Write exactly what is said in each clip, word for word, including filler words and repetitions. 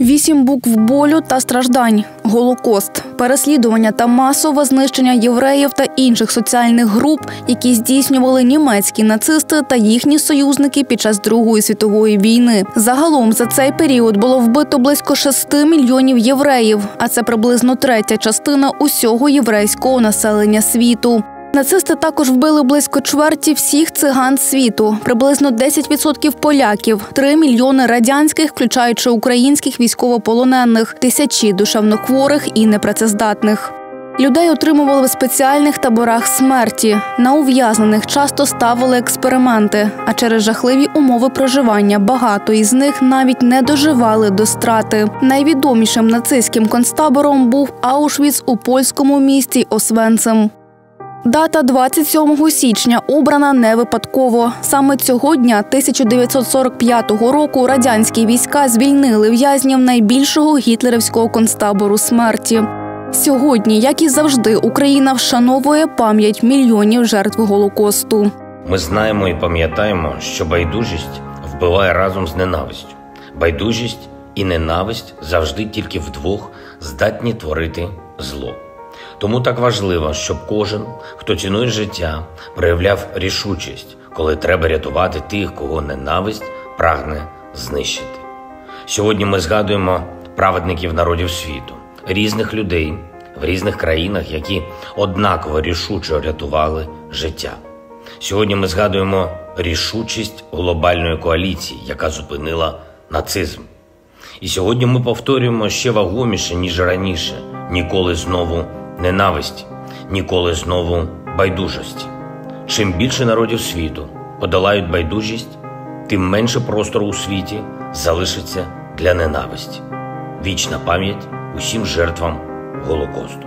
Вісім букв болю та страждань. Голокост. Переслідування та масове знищення євреїв та інших соціальних груп, які здійснювали німецькі нацисти та їхні союзники під час Другої світової війни. Загалом за цей період було вбито близько шести мільйонів євреїв, а це приблизно третя частина усього єврейського населення світу. Нацисти також вбили близько чверті всіх циган світу, приблизно десять відсотків поляків, три мільйони радянських, включаючи українських військовополонених, тисячі душевнохворих і непрацездатних. Людей утримували в спеціальних таборах смерті. На ув'язнених часто ставили експерименти, а через жахливі умови проживання багато із них навіть не доживали до страти. Найвідомішим нацистським концтабором був Аушвіц у польському місті Освенцим. Дата двадцять сьомого січня обрана не випадково. Саме цього дня тисяча дев'ятсот сорок п'ятого року радянські війська звільнили в'язнів найбільшого гітлерівського концтабору смерті. Сьогодні, як і завжди, Україна вшановує пам'ять мільйонів жертв Голокосту. Ми знаємо і пам'ятаємо, що байдужість вбиває разом з ненавистю. Байдужість і ненависть завжди тільки вдвох здатні творити зло. Тому так важливо, щоб кожен, хто цінує життя, проявляв рішучість, коли треба рятувати тих, кого ненависть прагне знищити. Сьогодні ми згадуємо праведників народів світу, різних людей в різних країнах, які однаково рішуче рятували життя. Сьогодні ми згадуємо рішучість глобальної коаліції, яка зупинила нацизм. І сьогодні ми повторюємо ще вагоміше, ніж раніше, ніколи знову ненависті, ніколи знову байдужості. Чим більше народів світу подолають байдужість, тим менше простору у світі залишиться для ненависті. Вічна пам'ять усім жертвам Голокосту.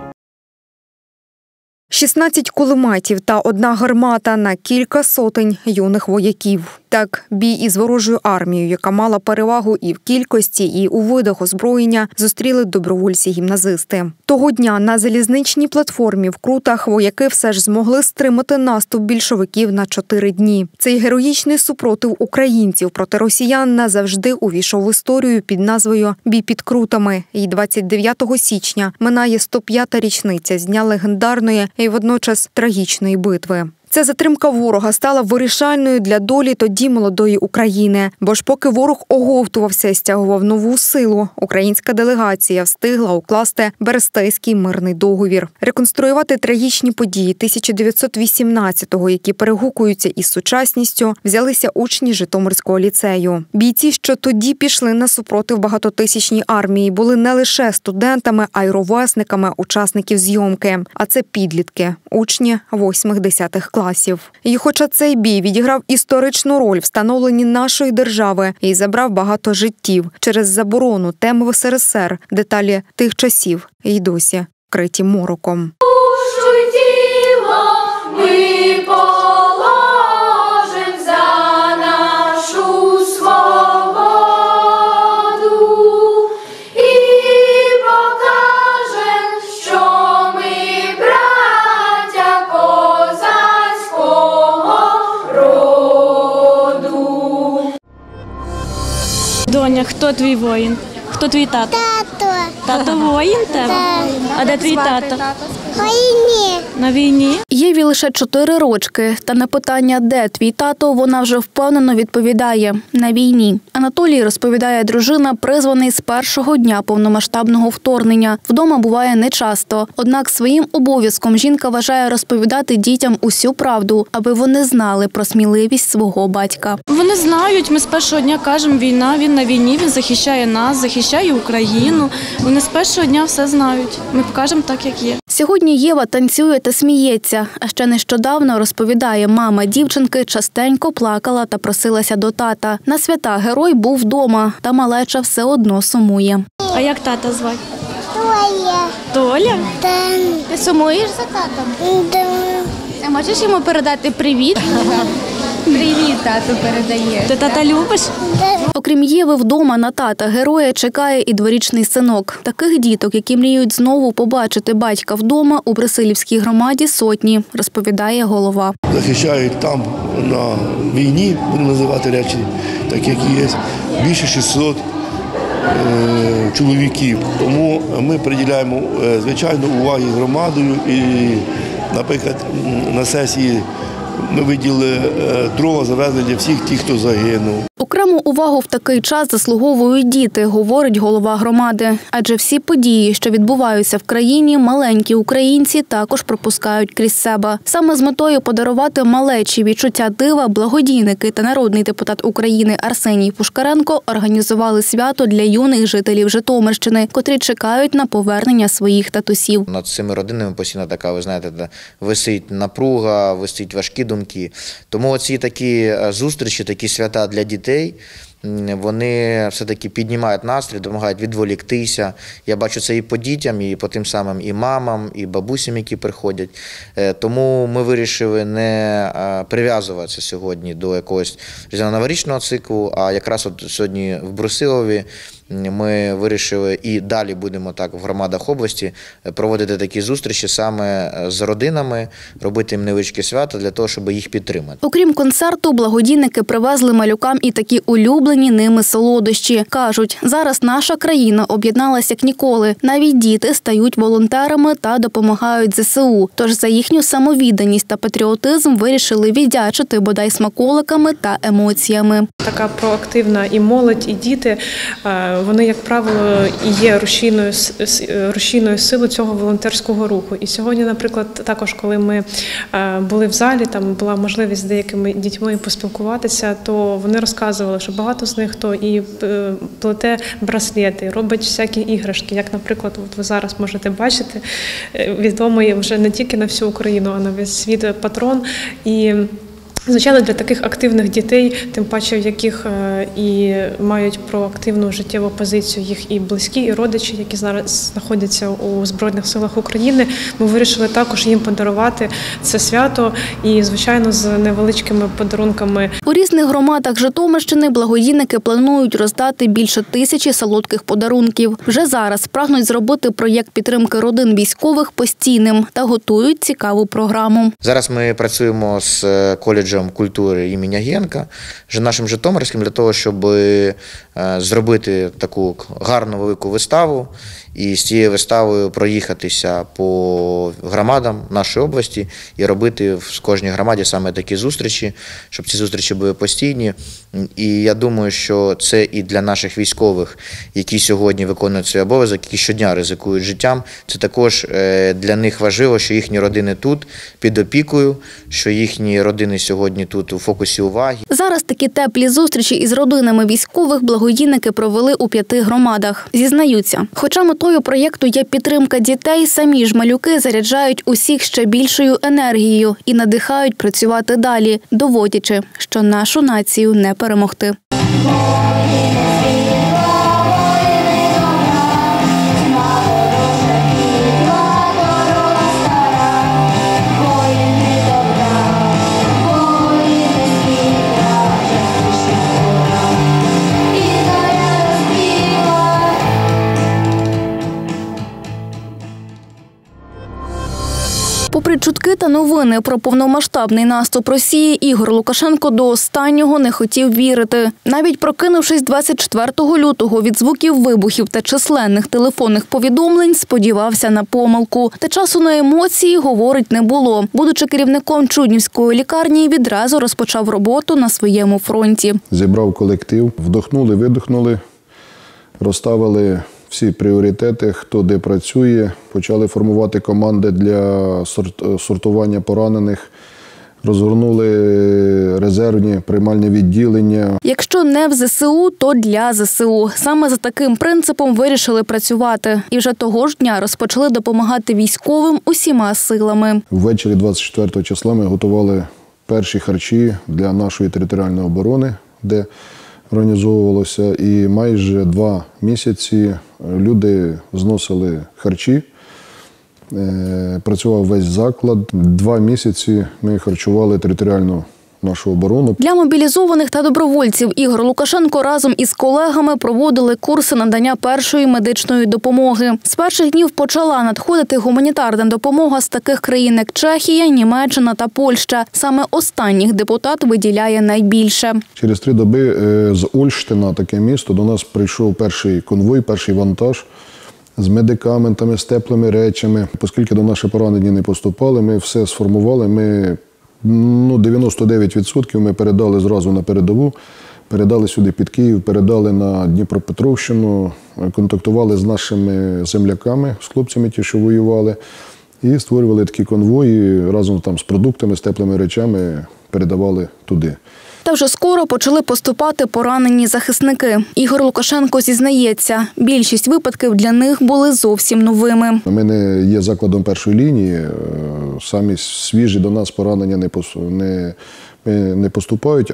шістнадцять кулеметів та одна гармата на кілька сотень юних вояків. Так, бій із ворожою армією, яка мала перевагу і в кількості, і у видах озброєння, зустріли добровольці-гімназисти. Того дня на залізничній платформі в Крутах вояки все ж змогли стримати наступ більшовиків на чотири дні. Цей героїчний супротив українців проти росіян назавжди увійшов в історію під назвою «Бій під Крутами». І двадцять дев'ятого січня минає сто п'ята річниця з дня легендарної і водночас трагічної битви. Ця затримка ворога стала вирішальною для долі тоді молодої України. Бо ж поки ворог оговтувався і стягував нову силу, українська делегація встигла укласти Берестейський мирний договір. Реконструювати трагічні події тисяча дев'ятсот вісімнадцятого, які перегукуються із сучасністю, взялися учні Житомирського ліцею. Бійці, що тоді пішли на супротив багатотисячній армії, були не лише студентами, а й ровесниками учасників зйомки. А це підлітки, учні восьмих-десятих класів. І хоча цей бій відіграв історичну роль в становленні нашої держави і забрав багато життів через заборону теми в ес ер ес ер, деталі тих часів й досі вкриті мороком. Доня, хто твій воїн? Хто твій тато? Тато. Тато воїн тебе? Так. А де твій тато? На війні. На війні? Єві лише чотири рочки, та на питання «Де твій тато?» вона вже впевнено відповідає – на війні. Анатолій, розповідає дружина, призваний з першого дня повномасштабного вторгнення. Вдома буває нечасто. Однак своїм обов'язком жінка вважає розповідати дітям усю правду, аби вони знали про сміливість свого батька. Вони знають, ми з першого дня кажемо, війна, він на війні, він захищає нас, захищає Україну. Вони з першого дня все знають. Ми покажемо так, як є. Сьогодні Єва танцює та сміється. А ще нещодавно, розповідає, мама дівчинки частенько плакала та просилася до тата. На свята герой був вдома, та малеча все одно сумує. А як тата звати? Толя. Толя? Та. Ти сумуєш за татом? Да. А можеш йому передати привіт? Привіт, тату передає. Ти тата любиш? Окрім Єви, вдома на тата героя чекає і дворічний синок. Таких діток, які мріють знову побачити батька вдома, у Брусилівській громаді сотні, розповідає голова. Захищають там на війні, будемо називати речі, так як є, більше шістсот. чоловіків. Тому ми приділяємо, звичайно, уваги громадою і, наприклад, на сесії ми виділили дрова, завезли для всіх тих, хто загинув. Окрему увагу в такий час заслуговують діти, говорить голова громади. Адже всі події, що відбуваються в країні, маленькі українці також пропускають крізь себе. Саме з метою подарувати малечі відчуття дива благодійники та народний депутат України Арсеній Пушкаренко організували свято для юних жителів Житомирщини, котрі чекають на повернення своїх татусів. Над цими родинами постійно така, ви знаєте, висить напруга, висить важкі думки. Тому оці такі зустрічі, такі свята для дітей, вони все-таки піднімають настрій, допомагають відволіктися. Я бачу це і по дітям, і по тим самим і мамам, і бабусям, які приходять. Тому ми вирішили не прив'язуватися сьогодні до якогось різдвяно-новорічного циклу, а якраз от сьогодні в Брусилові ми вирішили і далі будемо так в громадах області проводити такі зустрічі саме з родинами, робити їм невеличкі свята для того, щоб їх підтримати. Окрім концерту, благодійники привезли малюкам і такі улюблені ними солодощі. Кажуть, зараз наша країна об'єдналася як ніколи. Навіть діти стають волонтерами та допомагають зе се у. Тож за їхню самовідданість та патріотизм вирішили віддячити бодай смаколиками та емоціями. Така проактивна і молодь, і діти, вони, як правило, і є рушійною, рушійною силою цього волонтерського руху. І сьогодні, наприклад, також, коли ми були в залі, там була можливість з деякими дітьми поспілкуватися, то вони розказували, що багато з них хто і плете браслети, робить всякі іграшки, як, наприклад, от ви зараз можете бачити, відомий вже не тільки на всю Україну, а на весь світ патрон. І звичайно, для таких активних дітей, тим паче, в яких і мають проактивну життєву позицію їх і близькі, і родичі, які зараз знаходяться у Збройних силах України, ми вирішили також їм подарувати це свято і, звичайно, з невеличкими подарунками. У різних громадах Житомирщини благодійники планують роздати більше тисячі солодких подарунків. Вже зараз прагнуть зробити проєкт підтримки родин військових постійним та готують цікаву програму. Зараз ми працюємо з коледжем культури імені Генка, нашим житомирським, для того, щоб зробити таку гарну велику виставу і з цією виставою проїхатися по громадам нашої області і робити в кожній громаді саме такі зустрічі, щоб ці зустрічі були постійні. І я думаю, що це і для наших військових, які сьогодні виконують свій обов'язок, які щодня ризикують життям, це також для них важливо, що їхні родини тут під опікою, що їхні родини сьогодні тут у фокусі уваги. Зараз такі теплі зустрічі із родинами військових благодійники провели у п'яти громадах. Зізнаються, хоча метою проєкту є підтримка дітей, самі ж малюки заряджають усіх ще більшою енергією і надихають працювати далі, доводячи, що нашу націю не перемогти. Попри чутки та новини про повномасштабний наступ Росії, Ігор Лукашенко до останнього не хотів вірити. Навіть прокинувшись двадцять четвертого лютого від звуків вибухів та численних телефонних повідомлень, сподівався на помилку. Та часу на емоції, говорить, не було. Будучи керівником Чуднівської лікарні, відразу розпочав роботу на своєму фронті. Зібрав колектив, вдохнули, видихнули, розставили всі пріоритети, хто де працює, почали формувати команди для сортування поранених, розгорнули резервні приймальні відділення. Якщо не в зе се у, то для зе се у. Саме за таким принципом вирішили працювати. І вже того ж дня розпочали допомагати військовим усіма силами. Ввечері двадцять четвертого числа ми готували перші харчі для нашої територіальної оборони, де організовувалося, і майже два місяці люди зносили харчі, працював весь заклад. Два місяці ми харчували територіальну нашу оборону. Для мобілізованих та добровольців Ігор Лукашенко разом із колегами проводили курси надання першої медичної допомоги. З перших днів почала надходити гуманітарна допомога з таких країн, як Чехія, Німеччина та Польща. Саме останніх депутат виділяє найбільше. Через три доби з Ольштина, таке місто, до нас прийшов перший конвой, перший вантаж з медикаментами, з теплими речами. Оскільки до наших поранені не поступали, ми все сформували. Ми ну, дев'яносто дев'ять відсотків ми передали зразу на передову, передали сюди під Київ, передали на Дніпропетровщину, контактували з нашими земляками, з хлопцями, ті, що воювали, і створювали такі конвої разом там з продуктами, з теплими речами передавали туди. Та вже скоро почали поступати поранені захисники. Ігор Лукашенко зізнається, більшість випадків для них були зовсім новими. Ми не є закладом першої лінії, самі свіжі до нас поранення не, не, не поступають,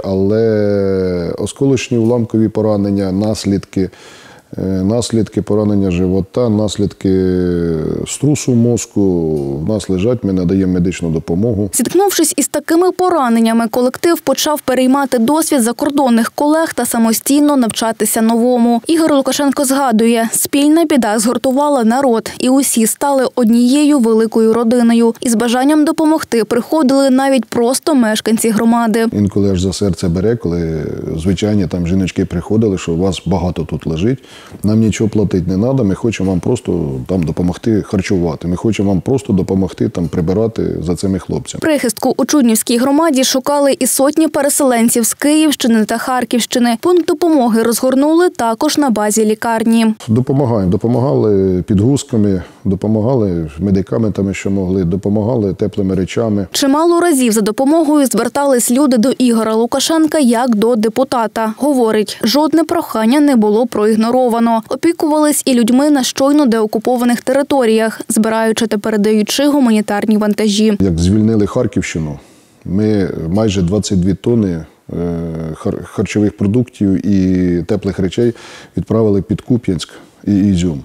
але осколочні уламкові поранення, наслідки, наслідки поранення живота, наслідки струсу мозку, в нас лежать, ми надаємо медичну допомогу. Зіткнувшись із такими пораненнями, колектив почав переймати досвід закордонних колег та самостійно навчатися новому. Ігор Лукашенко згадує, спільна біда згуртувала народ, і усі стали однією великою родиною. Із бажанням допомогти приходили навіть просто мешканці громади. Інколи аж за серце бере, коли звичайні там жіночки приходили, що у вас багато тут лежить. Нам нічого платити не треба, ми хочемо вам просто там допомогти харчувати. Ми хочемо вам просто допомогти там прибирати за цими хлопцями. Прихистку у Чуднівській громаді шукали і сотні переселенців з Київщини та Харківщини. Пункт допомоги розгорнули також на базі лікарні. Допомагаємо. Допомагали підгузками, допомагали медикаментами, що могли, допомагали теплими речами. Чимало разів за допомогою звертались люди до Ігора Лукашенка як до депутата. Говорить, жодне прохання не було проігноровано. Опікувались і людьми на щойно деокупованих територіях, збираючи та передаючи гуманітарні вантажі. Як звільнили Харківщину, ми майже двадцять дві тонни харчових продуктів і теплих речей відправили під Куп'янськ і Ізюм.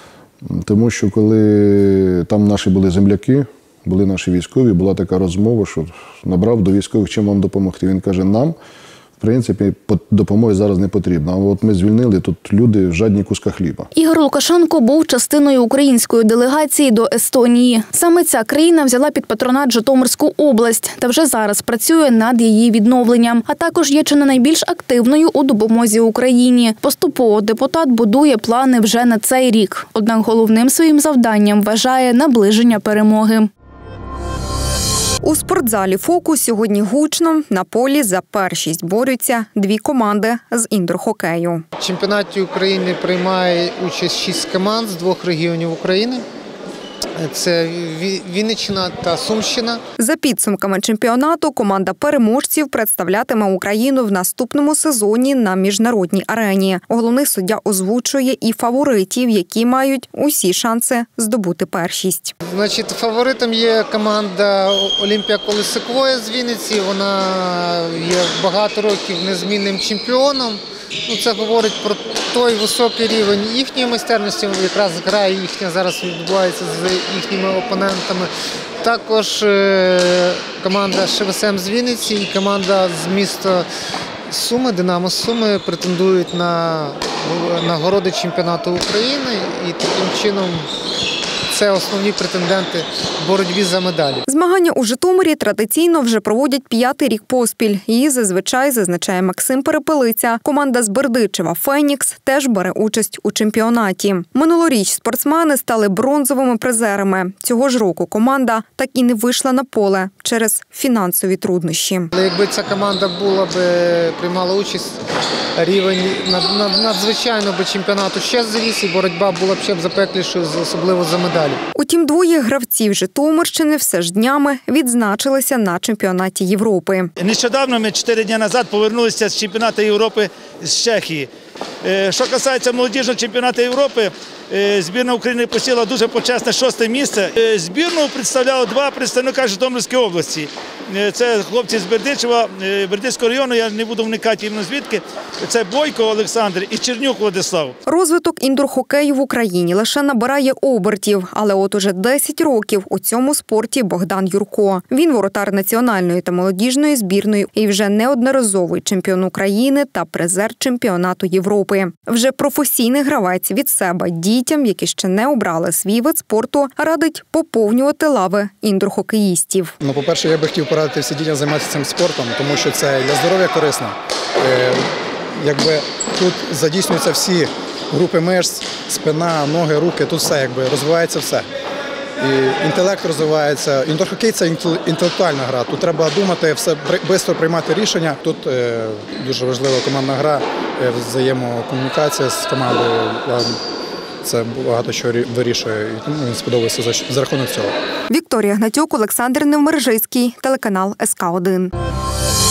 Тому що коли там наші були земляки, були наші військові, була така розмова, що набрав до військових, чим вам допомогти. Він каже, нам, в принципі, допомоги зараз не потрібно. А от ми звільнили, тут люди жадні куска хліба. Ігор Лукашенко був частиною української делегації до Естонії. Саме ця країна взяла під патронат Житомирську область та вже зараз працює над її відновленням. А також є чи не найбільш активною у допомозі Україні. Поступово депутат будує плани вже на цей рік. Однак головним своїм завданням вважає наближення перемоги. У спортзалі «Фокус» сьогодні гучно. На полі за першість борються дві команди з індор-хокею. В чемпіонаті України приймає участь шість команд з двох регіонів України. Це Вінниччина та Сумщина. За підсумками чемпіонату, команда переможців представлятиме Україну в наступному сезоні на міжнародній арені. Головний суддя озвучує і фаворитів, які мають усі шанси здобути першість. Значить, фаворитом є команда Олімпія Колесикової з Вінниці. Вона є багато років незмінним чемпіоном. Ну, це говорить про той високий рівень їхньої майстерності, якраз гра їхня зараз відбувається з їхніми опонентами. Також команда ШВСМ з Вінниці і команда з міста Суми, Динамо Суми, претендують на нагороди чемпіонату України і таким чином це основні претенденти в боротьбі за медалі. Змагання у Житомирі традиційно вже проводять п'ятий рік поспіль. І зазвичай, зазначає Максим Перепелиця, команда з Бердичева «Фенікс» теж бере участь у чемпіонаті. Минулоріч спортсмени стали бронзовими призерами. Цього ж року команда так і не вийшла на поле через фінансові труднощі. Якби ця команда була б, приймала участь, рівень надзвичайно би чемпіонату ще зріс, і боротьба була б ще б запеклішою, особливо за медалі. Утім, двоє гравців Житомирщини все ж днями відзначилися на чемпіонаті Європи. Нещодавно ми чотири дні назад повернулися з чемпіонату Європи з Чехії. Що касається молодіжного чемпіонату Європи, збірна України посіла дуже почесне шосте місце. Збірну представляло два представника Житомирської області. Це хлопці з Бердичева, Бердичського району, я не буду вникати іменно звідки. Це Бойко Олександр і Чернюк Владислав. Розвиток індор-хокею в Україні лише набирає обертів, але от уже десять років у цьому спорті Богдан Юрко. Він воротар національної та молодіжної збірної і вже неодноразовий чемпіон України та призер чемпіонату Європи. Вже професійний гравець від себе дітям, які ще не обрали свій вид спорту, радить поповнювати лави індор-хокеїстів. Ну, по-перше, я би хотів порадити всі дітям займатися цим спортом, тому що це для здоров'я корисно. Е, якби тут задійснюються всі групи мишць, спина, ноги, руки, тут все якби розвивається все. І інтелект розвивається. Індор-хокей – це інтелектуальна гра. Тут треба думати, все швидко приймати рішення. Тут е, дуже важлива командна гра, е, взаємокомунікація з командою. Це багато що вирішує, і мені сподобається за, за рахунок цього. Вікторія Гнатюк, Олександр Невмержицький, телеканал ес ка один.